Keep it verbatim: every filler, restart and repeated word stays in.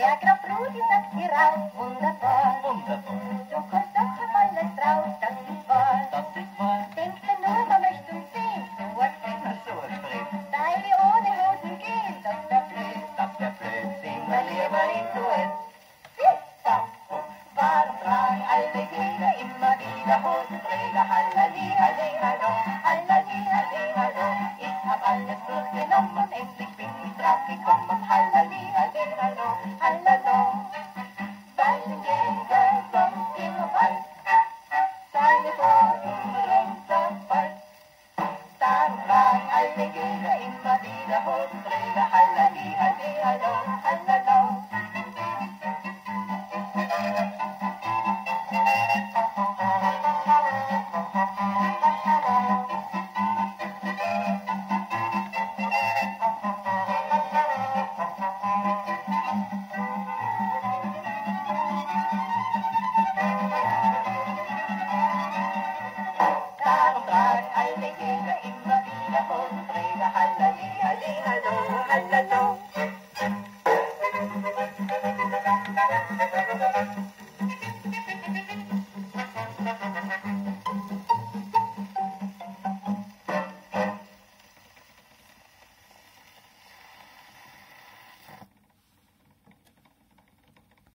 Der Graf Rudi sagt hierauf, wundervoll. Wundervoll, Du kommst doch auf alles drauf, das ist wahr. das ist wahr. Denkst du nur, man möchte uns sehen, so was Na, so ein Brief, weil wir ohne Hosen gehen, das wär blöd. das wär blöd. Sing mal lieber ein Duett. Warum tragen alle Jäger immer wieder Hosenträger? Hallali, halli, hallo, hallali, halli, hallo. Ich hab alles durchgenommen und endlich bin ich draufgekommen. Hallali, halli, hallo, hallalo. Weil ein Jäger sonst immer bald seine Hosen runterfällt. Darum tragen alle Jäger immer wieder Hosenträger. Hallali, halli, hallo, hallalo. Darum tragen alle Jäger immer wieder Hosenträger. Hallali, halli, hallo, hallalo.